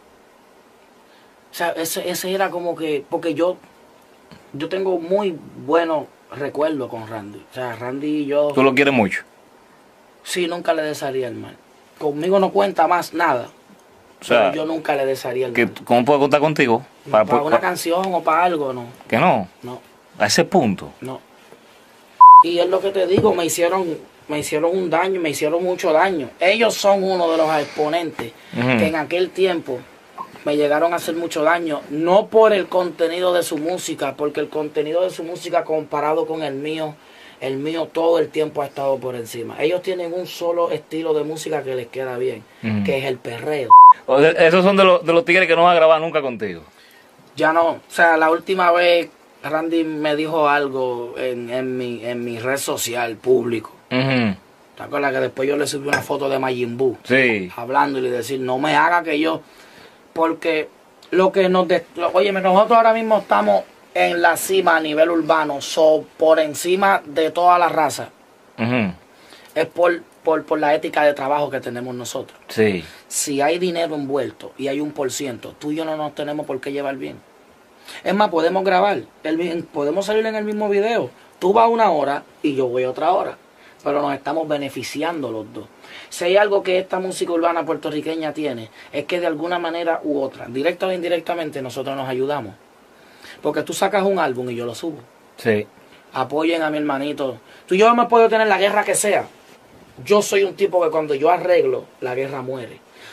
O sea, ese era como que, porque yo tengo muy buenos recuerdos con Randy. O sea, Randy y yo... ¿Tú lo quieres mucho? Sí, nunca le desearía el mal. Conmigo no cuenta más nada. O sea, pero yo nunca le desearía el mal. ¿Cómo puedo contar contigo? Para una canción o para algo, no. ¿Que no? No. A ese punto. No. Y es lo que te digo, me hicieron un daño, me hicieron mucho daño. Ellos son uno de los exponentes que en aquel tiempo me llegaron a hacer mucho daño, no por el contenido de su música, porque el contenido de su música comparado con el mío todo el tiempo ha estado por encima. Ellos tienen un solo estilo de música que les queda bien, que es el perreo. Esos son de los tigres que no van a grabar nunca contigo. Ya no, o sea, la última vez Randy me dijo algo en mi red social público. ¿Te acuerdas que después yo le subí una foto de Majin Buu? Sí. Hablando y le decir, no me haga que yo... Porque lo que óyeme, nosotros ahora mismo estamos en la cima a nivel urbano, por encima de toda la raza. Es por la ética de trabajo que tenemos nosotros. Sí. Si hay dinero envuelto y hay 1%, tú y yo no nos tenemos por qué llevar bien. Es más, podemos grabar, podemos salir en el mismo video. Tú vas 1 hora y yo voy otra hora, pero nos estamos beneficiando los dos. Si hay algo que esta música urbana puertorriqueña tiene, es que de alguna manera u otra, directa o indirectamente, nosotros nos ayudamos. Porque tú sacas un álbum y yo lo subo. Sí. Apoyen a mi hermanito. Tú y yo me puedo tener la guerra que sea. Yo soy un tipo que cuando yo arreglo, la guerra muere.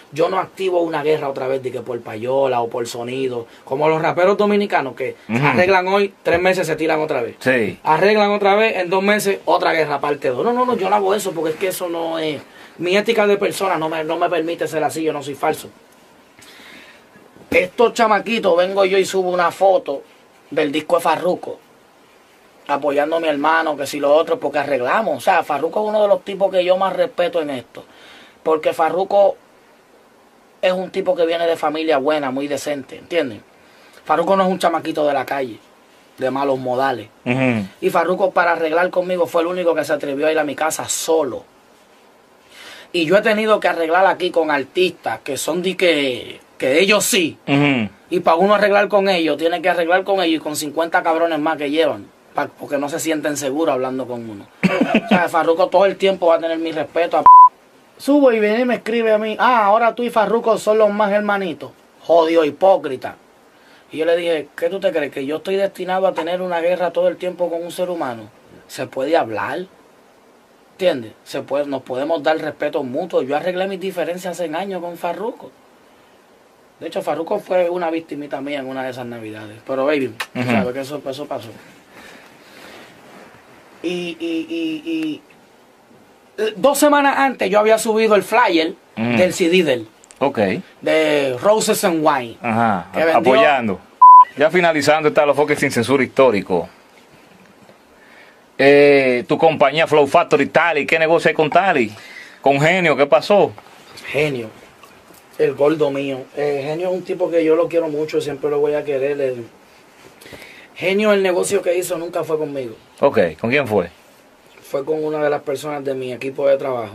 yo no activo una guerra otra vez de que por payola o por sonido, como los raperos dominicanos que arreglan hoy, 3 meses se tiran otra vez. Sí. Arreglan otra vez, en 2 meses otra guerra parte 2. No, yo no hago eso porque es que eso no es... Mi ética de persona no me permite ser así, yo no soy falso. Estos chamaquitos, vengo yo y subo una foto del disco de Farruko, apoyando a mi hermano, que si lo otro, porque arreglamos. O sea, Farruko es uno de los tipos que yo más respeto en esto. Porque Farruko es un tipo que viene de familia buena, muy decente, ¿entienden? Farruko no es un chamaquito de la calle, de malos modales. Y Farruko, para arreglar conmigo, fue el único que se atrevió a ir a mi casa solo. Y yo he tenido que arreglar aquí con artistas que son de que ellos sí. Y para uno arreglar con ellos, tiene que arreglar con ellos y con 50 cabrones más que llevan. Porque no se sienten seguros hablando con uno. O sea, Farruko todo el tiempo va a tener mi respeto. Subo y viene y me escribe a mí, ahora tú y Farruko son los más hermanitos. Jodido, hipócrita. Y yo le dije, ¿qué tú te crees? ¿Que yo estoy destinado a tener una guerra todo el tiempo con un ser humano? ¿Se puede hablar? ¿Entiendes? Nos podemos dar respeto mutuo. Yo arreglé mis diferencias hace años con Farruko. De hecho, Farruko fue una victimita mía en una de esas navidades. Pero, baby, ¿sabes que eso pasó? Y 2 semanas antes yo había subido el flyer del CD del. Ok. De Roses and Wine. Ajá. Apoyando. Ya finalizando está Los Foques Sin Censura Histórico. Tu compañía Flow Factory, Tali, ¿qué negocio hay con Tali? Con Genio, ¿qué pasó? Genio. El gordo mío. Genio es un tipo que yo lo quiero mucho, siempre lo voy a querer. Genio, el negocio que hizo nunca fue conmigo. Ok, ¿con quién fue? Fue con una de las personas de mi equipo de trabajo.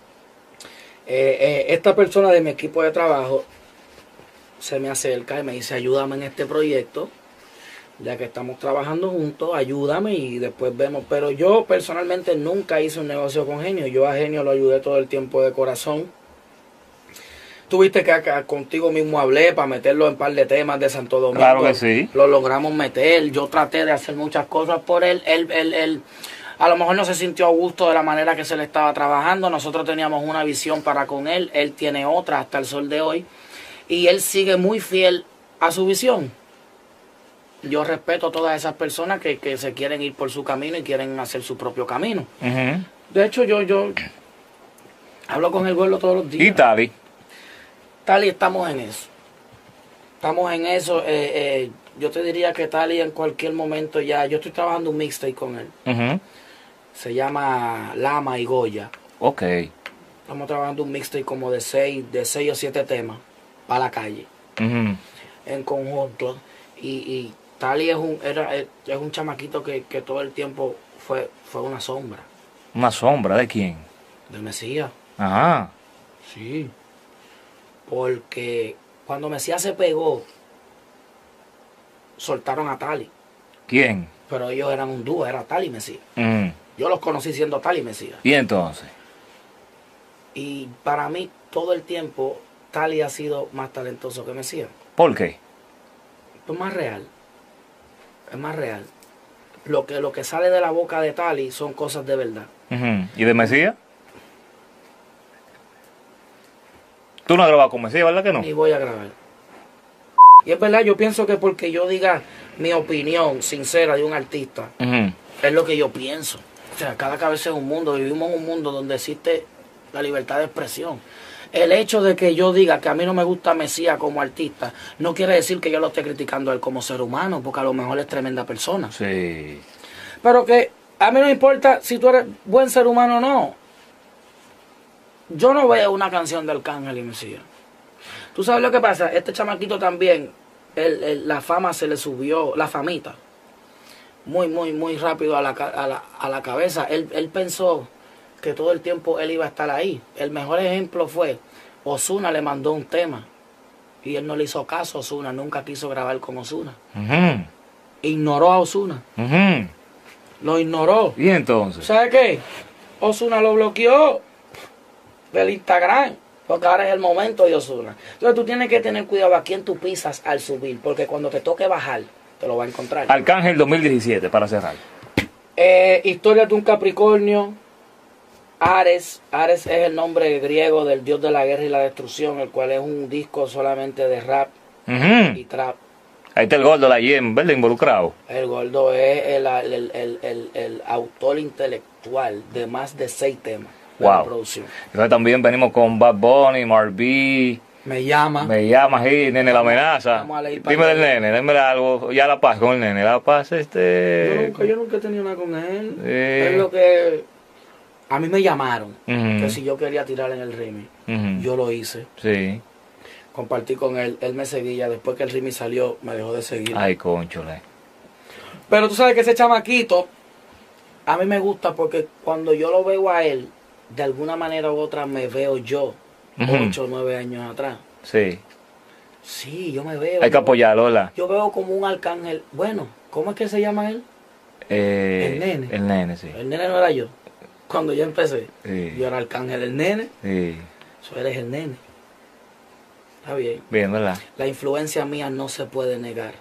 Esta persona de mi equipo de trabajo se me acerca y me dice, ayúdame en este proyecto, ya que estamos trabajando juntos, ayúdame y después vemos. Pero yo personalmente nunca hice un negocio con Genio. Yo a Genio lo ayudé todo el tiempo de corazón. Tuviste que acá contigo mismo hablé para meterlo en un par de temas de Santo Domingo. Claro que sí. Lo logramos meter. Yo traté de hacer muchas cosas por él. Él a lo mejor no se sintió a gusto de la manera que se le estaba trabajando. Nosotros teníamos una visión para con él. Él tiene otra hasta el sol de hoy. Y él sigue muy fiel a su visión. Yo respeto a todas esas personas que se quieren ir por su camino y quieren hacer su propio camino. De hecho, yo hablo con el gordo todos los días. ¿Y Tali? Tali, estamos en eso. Estamos en eso. Yo te diría que Tali en cualquier momento ya... Yo estoy trabajando un mixtape con él. Se llama Lama y Goya. Ok. Estamos trabajando un mixtape como de 6 o 7 temas para la calle. En conjunto. Y Tali es un chamaquito que todo el tiempo fue una sombra. ¿Una sombra de quién? Del Mesías. Ajá. Sí. Porque cuando Mesías se pegó, soltaron a Tali. ¿Quién? Pero ellos eran un dúo, era Tali y Mesías. Yo los conocí siendo Tali y Mesías. ¿Y entonces? Y para mí, todo el tiempo, Tali ha sido más talentoso que Mesías. ¿Por qué? Es más real. Es más real. Lo que sale de la boca de Tali son cosas de verdad. ¿Y de Mesías? Tú no has grabado con Mesías, ¿verdad que no? Ni voy a grabar. Y es verdad, yo pienso que porque yo diga mi opinión sincera de un artista, es lo que yo pienso. O sea, cada cabeza es un mundo. Vivimos en un mundo donde existe la libertad de expresión. El hecho de que yo diga que a mí no me gusta Mesías como artista, no quiere decir que yo lo esté criticando a él como ser humano, porque a lo mejor es tremenda persona. Sí. Pero que a mí no importa si tú eres buen ser humano o no. Yo no veo una canción de Arcángel y Mesías. ¿Tú sabes lo que pasa? Este chamaquito también, la fama se le subió, la famita, muy rápido a la cabeza. Él pensó que todo el tiempo él iba a estar ahí. El mejor ejemplo fue, Ozuna le mandó un tema y él no le hizo caso a Ozuna, nunca quiso grabar con Ozuna. Ignoró a Ozuna. Lo ignoró. ¿Y entonces? ¿Sabes qué? Ozuna lo bloqueó del Instagram, porque ahora es el momento de Ozuna. Entonces tú tienes que tener cuidado a quién tú pisas al subir, porque cuando te toque bajar, te lo va a encontrar. Arcángel 2017, para cerrar. Historia de un Capricornio, Ares es el nombre griego del dios de la guerra y la destrucción, el cual es un disco solamente de rap y trap. Ahí está el gordo, la Yen, ¿verdad? Involucrado. El gordo es el autor intelectual de más de 6 temas de la producción. Entonces también venimos con Bad Bunny, Marby. Me llama ahí, Nene la amenaza. Dime del Nene, dime algo. Ya La Paz con el Nene. La Paz, Yo nunca he tenido nada con él. Es lo que... A mí me llamaron, que si yo quería tirar en el remix. Yo lo hice. Sí. Compartí con él. Él me seguía. Después que el remix salió, me dejó de seguir. Ay, conchole. Pero tú sabes que ese chamaquito, a mí me gusta porque cuando yo lo veo a él, de alguna manera u otra me veo yo. 8 o 9 años atrás. Sí. Sí, yo me veo. Hay que apoyarlo, ¿verdad? Yo veo como un arcángel. Bueno, ¿cómo es que se llama él? El Nene. El Nene, sí. El Nene no era yo. Cuando yo empecé. Sí. Yo era arcángel el Nene. Sí. Eso eres el Nene. Está bien. Bien, ¿verdad? La influencia mía no se puede negar.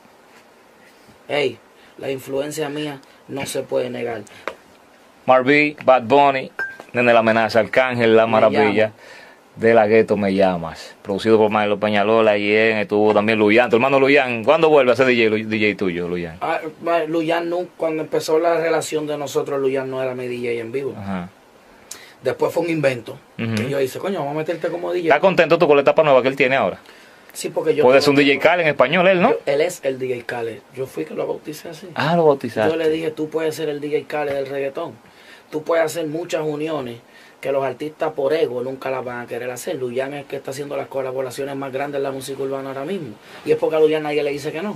Ey, la influencia mía no se puede negar. Marby, Bad Bunny, Nene la amenaza, Arcángel, La Maravilla. De la Gueto Me Llamas, producido por Maelo Peñalola y estuvo también Luyan, tu hermano Luyan. ¿Cuándo vuelve a ser DJ tuyo, Luyan? Luyan no, cuando empezó la relación de nosotros, Luyan no era mi DJ en vivo. Ajá. Después fue un invento. Que yo hice, coño, vamos a meterte como DJ. ¿Estás contento tú con la etapa nueva que él tiene ahora? Sí, porque yo... Puede ser un DJ Khaled en español, él, ¿no? Él es el DJ Khaled. Yo fui que lo bauticé así. Ah, lo bautizaste. Yo le dije, tú puedes ser el DJ Khaled del reggaetón. Tú puedes hacer muchas uniones que los artistas por ego nunca las van a querer hacer. Luyan es el que está haciendo las colaboraciones más grandes en la música urbana ahora mismo. Y es porque a Luyan nadie le dice que no.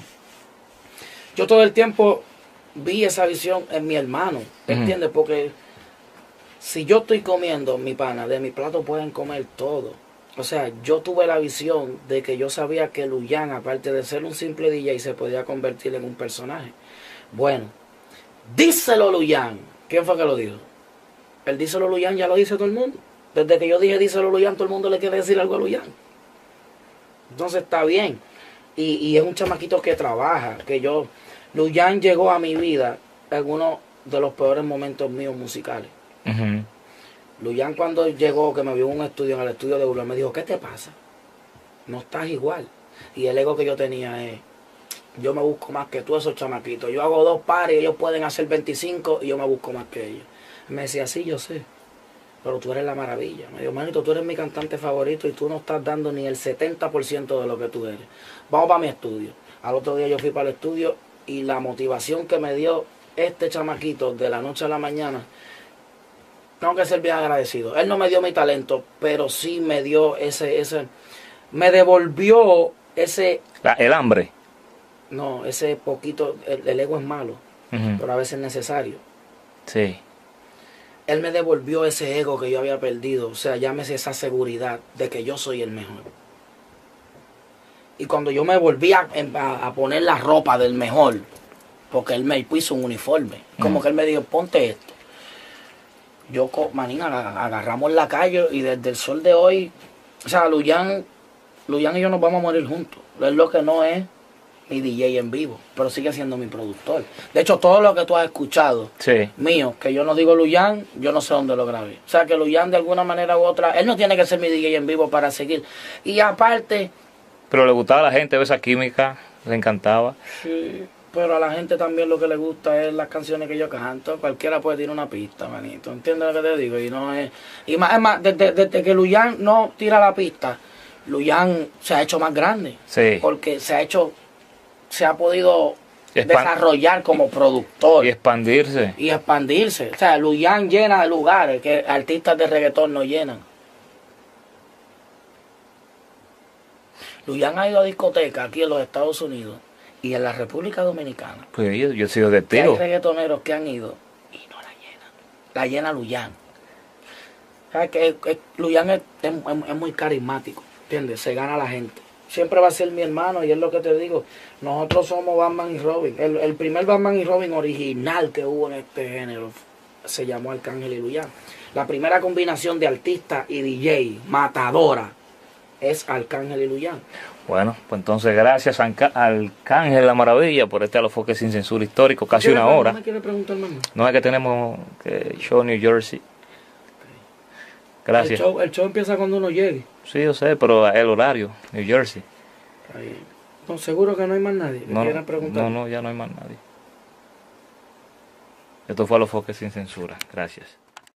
Yo todo el tiempo vi esa visión en mi hermano. ¿Entiendes? Porque si yo estoy comiendo, mi pana, de mi plato pueden comer todo. O sea, yo tuve la visión de que yo sabía que Luyan, aparte de ser un simple DJ, se podía convertir en un personaje. Bueno, díselo Luyan. ¿Quién fue que lo dijo? El díselo Luyan ya lo dice todo el mundo. Desde que yo dije díselo Luyan, todo el mundo le quiere decir algo a Luyan. Entonces está bien. Y es un chamaquito que trabaja. Luyan llegó a mi vida en uno de los peores momentos míos musicales. Luyan cuando llegó, que me vio en un estudio, en el estudio de Urban, me dijo, ¿qué te pasa? No estás igual. Y el ego que yo tenía es, yo me busco más que tú esos chamaquitos. Yo hago 2 pares, ellos pueden hacer 25 y yo me busco más que ellos. Me decía, sí, yo sé, pero tú eres la maravilla. Me dijo, manito, tú eres mi cantante favorito y tú no estás dando ni el 70% de lo que tú eres. Vamos para mi estudio. Al otro día yo fui para el estudio y la motivación que me dio este chamaquito de la noche a la mañana, tengo que ser bien agradecido. Él no me dio mi talento, pero sí me dio me devolvió el hambre. No, ese poquito, el ego es malo, pero a veces es necesario. Sí. Él me devolvió ese ego que yo había perdido, o sea, llámese esa seguridad de que yo soy el mejor. Y cuando yo me volví a poner la ropa del mejor, porque él me puso un uniforme, como que él me dijo, ponte esto. Yo, manín, agarramos la calle y desde el sol de hoy, o sea, Luyan y yo nos vamos a morir juntos. Es lo que no es mi DJ en vivo, pero sigue siendo mi productor. De hecho, todo lo que tú has escuchado mío, que yo no digo Luyan, yo no sé dónde lo grabé. O sea, que Luyan de alguna manera u otra, él no tiene que ser mi DJ en vivo para seguir. Y aparte... Pero le gustaba a la gente esa química, le encantaba. Sí, pero a la gente también lo que le gusta es las canciones que yo canto. Cualquiera puede tirar una pista, manito. ¿Entiendes lo que te digo? Y no es... Y más, es más, desde que Luyan no tira la pista, Luyan se ha hecho más grande. Sí. Porque se ha podido desarrollar como productor. Y expandirse. O sea, Luyan llena de lugares que artistas de reggaetón no llenan. Luyan ha ido a discotecas aquí en los Estados Unidos y en la República Dominicana. Pues yo he sido testigo. Hay reggaetoneros que han ido y no la llenan. La llena Luyan. O sea, que Luyan es muy carismático, ¿entiendes? Se gana a la gente. Siempre va a ser mi hermano y es lo que te digo. Nosotros somos Batman y Robin. El primer Batman y Robin original que hubo en este género se llamó Arcángel y Luyan. La primera combinación de artista y DJ, matadora, es Arcángel y Luyan. Bueno, pues entonces gracias a Arcángel La Maravilla por este Alofoque sin censura histórico, casi una hora. ¿No me quiere preguntar, mamá? No es que tenemos show New Jersey. Gracias. El show empieza cuando uno llegue. Sí, yo sé, pero el horario, New Jersey. Ahí. No, seguro que no hay más nadie que quiera preguntar. No, ya no hay más nadie. Esto fue a los foques sin censura. Gracias.